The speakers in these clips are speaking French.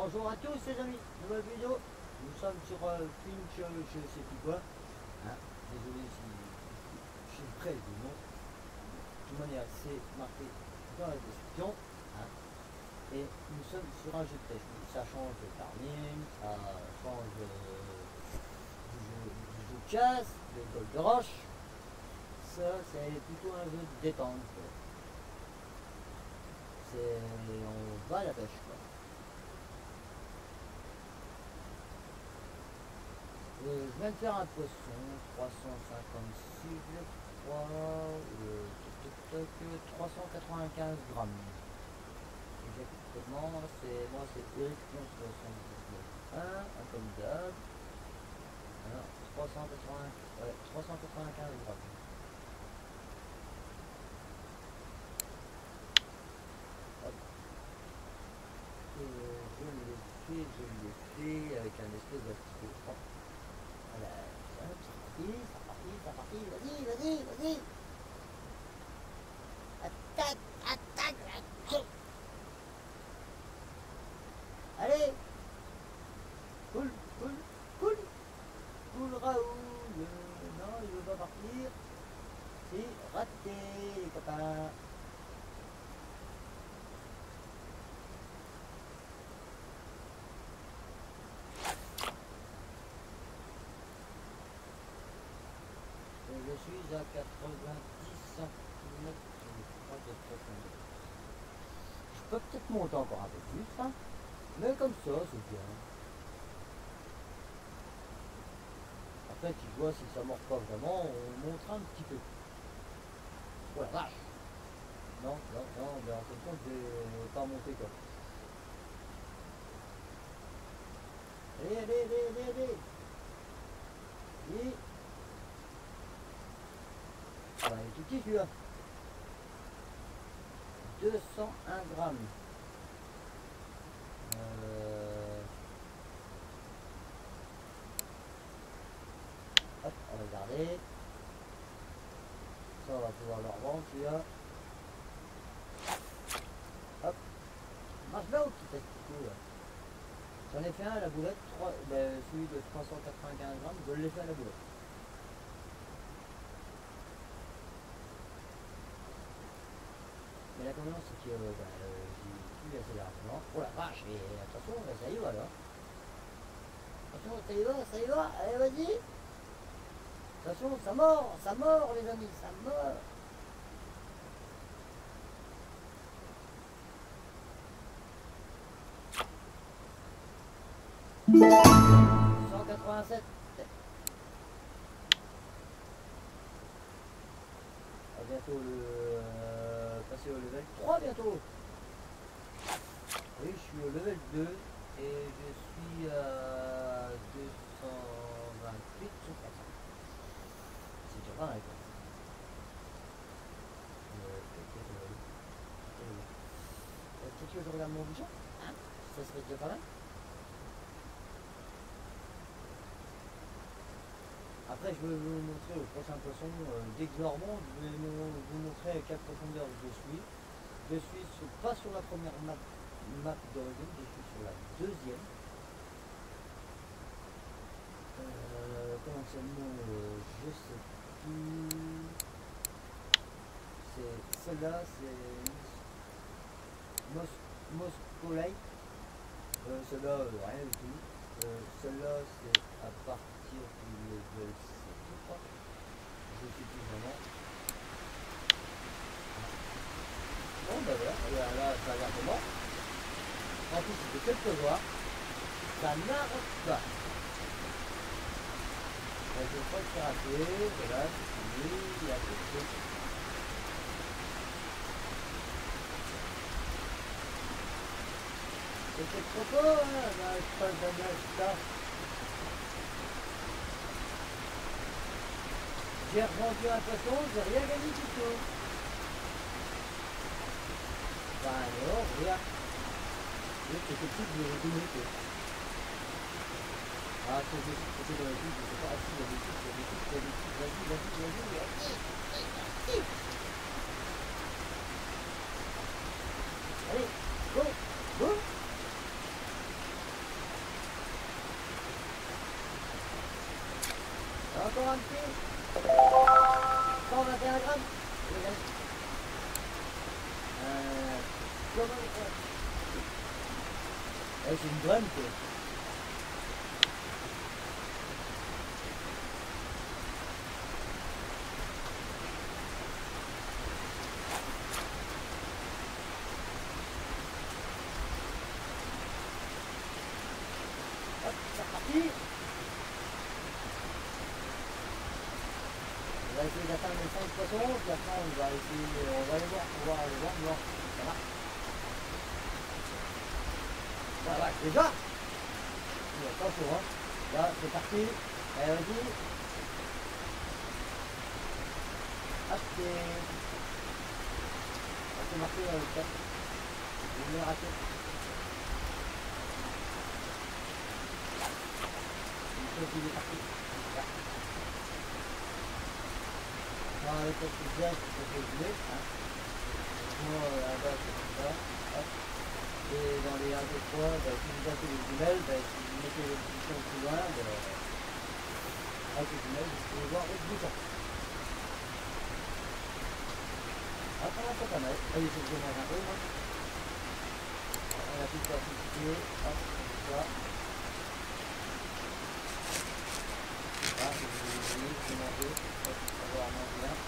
Bonjour à tous les amis, nouvelle vidéo. Nous sommes sur Finch, je ne sais plus quoi. Hein, désolé si je suis prêt du nom. De toute manière, c'est marqué dans la description. Hein. Et nous sommes sur un jeu de pêche. Ça change de farming, ça change du jeu de chasse, de golf de roche. Ça, c'est plutôt un jeu de détente. On va à la pêche quoi. Je viens de faire un poisson, 356, je crois, 395 grammes. Exactement, moi c'est Eric 179, comme d'hab. 395 grammes. Hop. Je l'ai fait avec un espèce d'astico. Voilà, c'est parti, vas-y. Attaque. Allez. Cool, Raoul. Non, il veut pas partir. C'est raté, les copains. Je suis à 90 cm de profondeur. Je peux peut-être monter encore un peu plus, hein, mais comme ça, c'est bien. Après, tu vois, si ça mord pas vraiment, on montera un petit peu. Oh la vache! Non, mais en fin de compte, je vais pas monter quoi. Allez! Et... Ah bah, il est tout petit celui-là. 201 grammes. Hop, on va regarder. Ça, on va pouvoir le revendre celui-là. Hop. Marche bien au petit coup là. J'en ai fait un à la boulette, celui de 395 grammes, je l'ai fait à la boulette. Mais l'inconvénient c'est que j'ai plus assez d'argent. Oh la vache, mais attention, ça y va là. Attention, ça y va, allez vas-y. Attention, ça mord les amis, ça mord. À bientôt passer au level 3 bientôt. Oui, je suis au level 2 et je suis à 228 sur 400. C'est déjà pas mal quoi. Peut-être que je regarde mon budget, hein, ça serait déjà pas mal. Après, je vais vous montrer au prochain poisson, dès que je le remonte, je vais vous montrer à quelle profondeur je suis. Je suis pas sur la première map d'origine, je suis sur la deuxième. Comment c'est le nom, je sais plus. C'est celle-là, c'est Moscow Lake. Celle-là, rien du tout. Celle-là, c'est à partir du level 7, je crois. Je ne sais plus vraiment. Bon, ben voilà, là, ça a l'air de mort. En plus, c'était quelques voir. Ça n'arrête pas. Je crois que c'est raté. Voilà, c'est fini. Il y a quelque chose. C'était trop beau, hein, je passe d'un là. J'ai revendu un poisson, j'ai rien gagné du tout. Bah alors, regarde. C'est tout de minutes. Ah, c'est dans la vie, je sais pas, il y a des trucs, vas-y. Allez, go. encore un petit. 121 grammes. Comment c'est une graine quoi. Hop, c'est parti. On va essayer d'atteindre les 5 poissons, puis après on va essayer, on va aller voir pour voir les voir si ça marche. Voilà, déjà. Attention, hein. Là, c'est parti. Allez, vas-y. Hop, c'est marqué dans le chat. Je vais le rater. Il est parti. Là. Dans les têtes de bien, c'est pour réguler. Hein. Moi, là-bas, c'est comme ça. Hop. Et dans les 1, 2, 3, bah, si vous battez les jumelles, bah, si vous mettez les positions plus loin, bah, avec les jumelles, vous pouvez voir votre bouton. Ah, ça va, c'est pas mal. Allez, je vais manger un peu, moi. On a plus de simplicité. Hop, comme ça. Là, je vais manger. Hop, on va voir manger bien.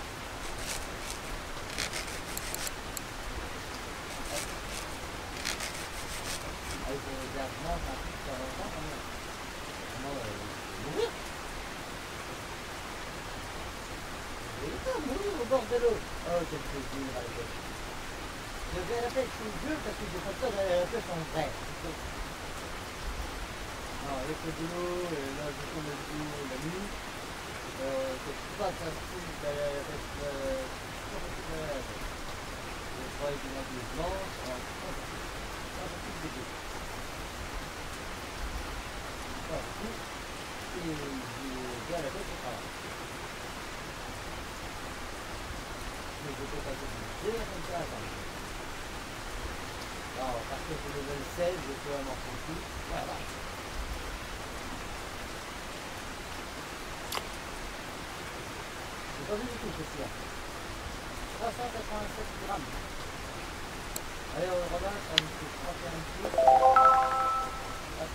Avec les garnements, c'est un truc qui va longtemps quand même. Moi, je vais mourir. Je vais pas mourir au bord de l'eau. Oh, quel plaisir à la pêche. Je vais à la pêche sous le jeu parce que j'ai pas peur d'aller à la pêche en vrai. Non, avec le boulot, là je tourne le boulot la nuit. C'est pas facile d'aller à la pêche. C'est pas facile d'aller à la pêche. Je travaille dimanche et dimanche. Alors, c'est pas facile. C'est pas facile de tout. Voilà, tout. Et je vais à la pêche au travail. Mais je peux passer du comme ça, attends. Alors, à partir du level 16, je peux avoir tranquille. Voilà. J'ai pas vu du tout ceci là. 387 grammes. Allez, on remonte, on fait 31 plus. Hop.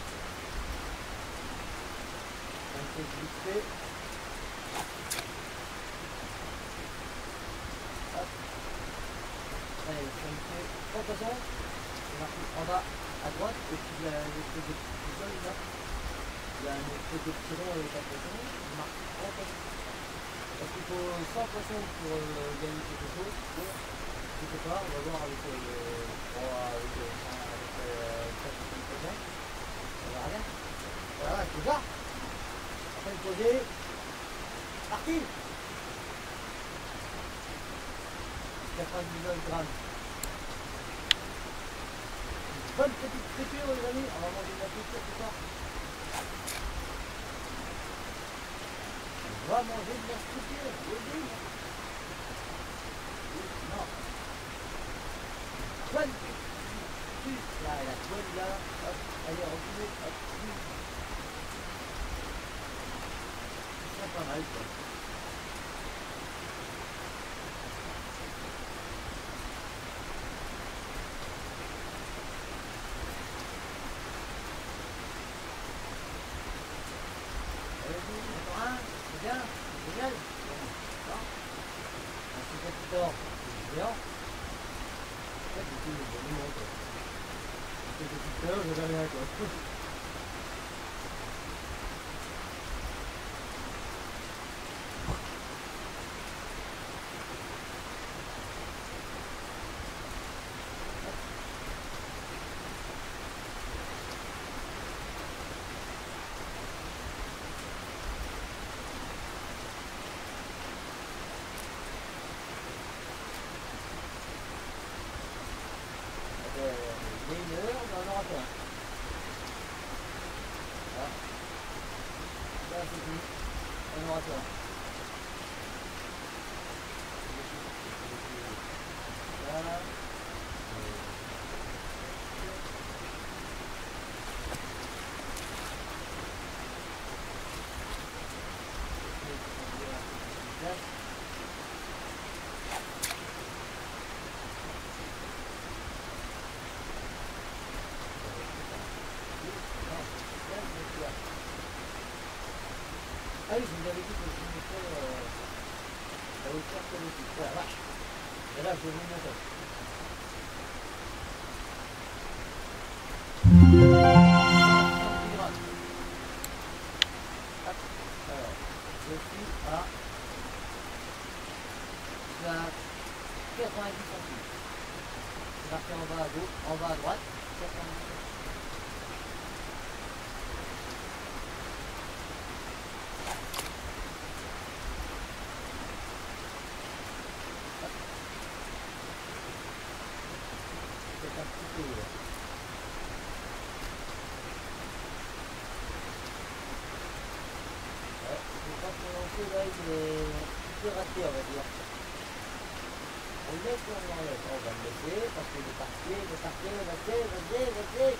On fait vite fait. Hop. Allez, on fait 3 poissons. C'est marqué en bas à droite. Et puis il y a l'espèce de petit bouton là. Il y a une espèce de petit rond avec un poisson. Il marque 3 poissons. Parce qu'il faut 100 poissons pour gagner quelque chose. Je sais pas, on va voir avec le 4 poissons. On verra bien. Voilà, c'est ça. Après le poser. Parti. 99 grammes. Une bonne petite friture les amis. On va manger de la friture ce soir. On va manger de la friture, je le dis. Non. Bonne petite là, la toile là. Hop, allez, reculez. Hop. C'est pas mal quoi. Bien, génial. Non. Un super petit or, c'est géant. En fait, c'est tout le bon monde. Un petit or, je vais rien quoi. Il y a une heure, on en aura plein. Voilà. Là, c'est fini. On aura plein. Voilà. oui, je vous avais dit que je vous montrais la hauteur que le site. Voilà, vache. Et là, je vais vous montrer. Alors, je suis à 90 centimes. C'est marqué en bas à gauche, en bas à droite, 90 centimes. C'est un petit peu là. Ouais, je crois que mon lancer là, il est un peu raté, on va dire. On le laisse ou on l'enlève? On va le laisser parce qu'il est parti, vas-y.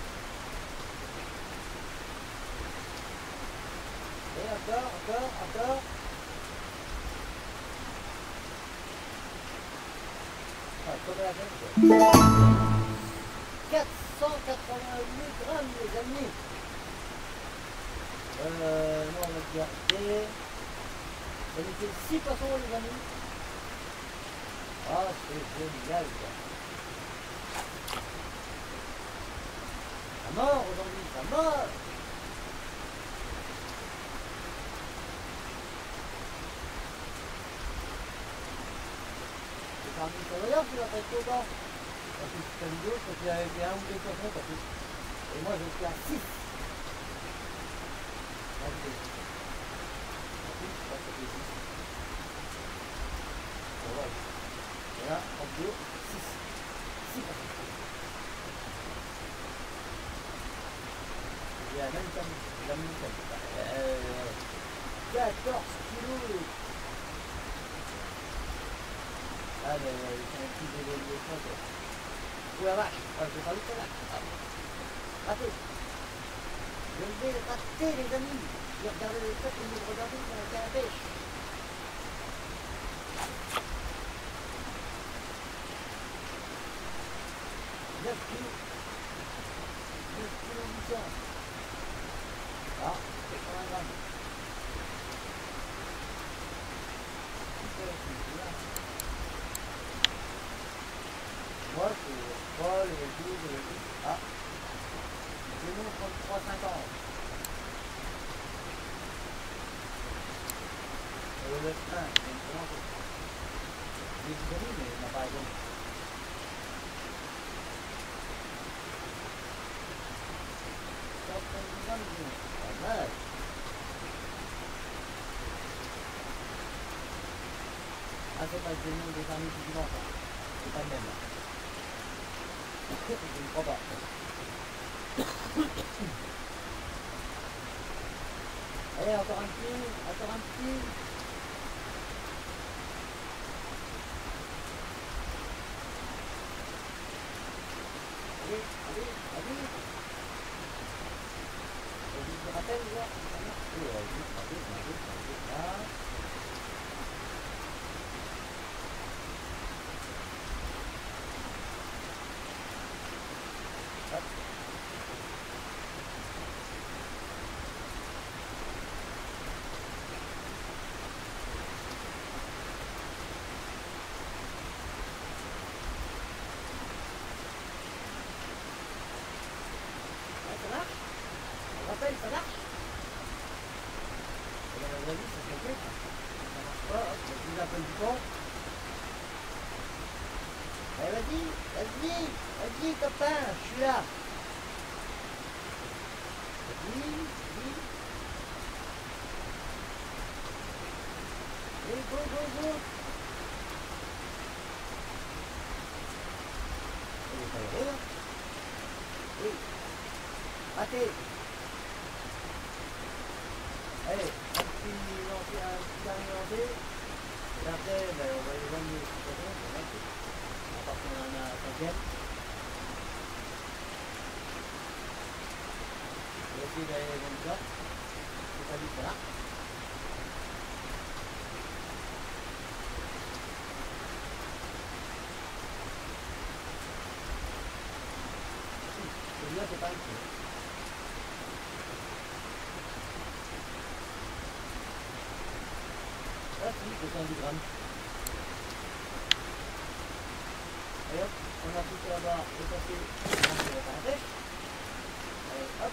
Et encore. Ah, comme la même chose. 488 grammes, les amis. Nous, on va regarder. Ça nous fait 6 poissons, les amis. Ah, c'est génial, quoi. Ça mord aujourd'hui, ça mord. C'est parmi les surveillants qui va faire autant. Parce que cette vidéo, je crois qu'il y avait fait 1 ou 2 poissons, pas plus. Et moi, je suis à 6. En plus, je crois que ça fait 6. Voilà. Et là, en bio, 6. 6 poissons. J'ai la même taille. 14 kilos. Ah, mais c'est un petit d'évolution, quoi. Ouh la vache, je vais pas le faire là. Raté. Je vais rater, les amis. Je vais regarder le fait et me regarder sur la canne à pêche. 9 kilos. 9 kilos 800. Ah, 80 grammes. Moi, c'est Paul, le 12. Ah, je montre 33,50. Le 1, c'est une commande. J'ai disponible, mais il n'a pas répondu. Pas mal. Ah, c'est pas le nom des amis du dimanche, hein. C'est pas le même, là. Je ne crois pas. Allez, encore un petit. Allez. Je me rappelle, là. Là. Hop. Ça marche? On rappelle, ça marche? Et dans la vraie vie, ça se fait. Ça marche pas, hop, je vous appelle du temps. Allez, vas-y, copain, je suis là. Vas-y. Et go. Il est pas heureux, hein? Oui. Raté. Allez, un petit dernier lancé. Et après, ben, on va les vendre les petits poissons, c'est vrai. À part qu'on en a un cinquième. On va essayer d'aller les vendre ça. C'est pas du tout là. Celui-là, c'est pas un petit. 70 grammes. Et hop, on a poussé là-bas et passé dans la parenthèse. Allez, hop.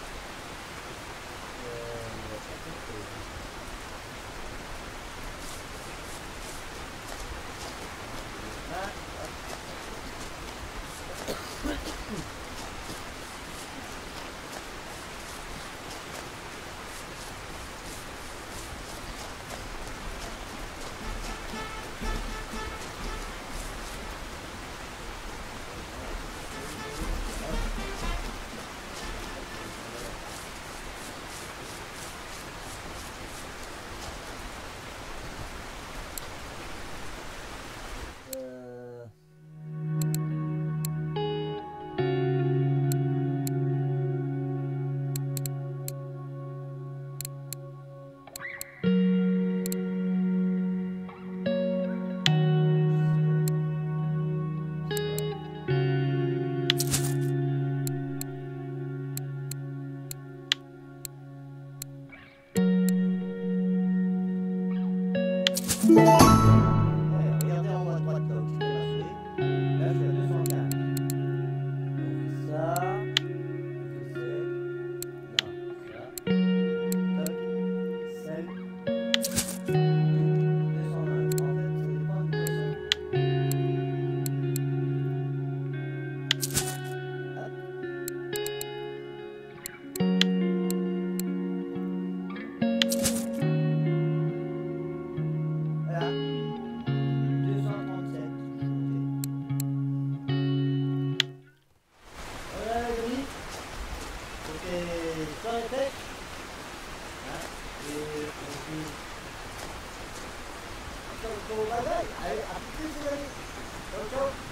Regardez en haut à droite là où je fais ma souris. Là je suis à 215. On fait ça. Toc. Celle. 220. En fait, ça dépend du poisson. Hop. Voilà. 237. Voilà les amis. C'était sur la tête. Hein, et on se dit sur le bye bye. Allez, à plus les amis. Ciao ciao.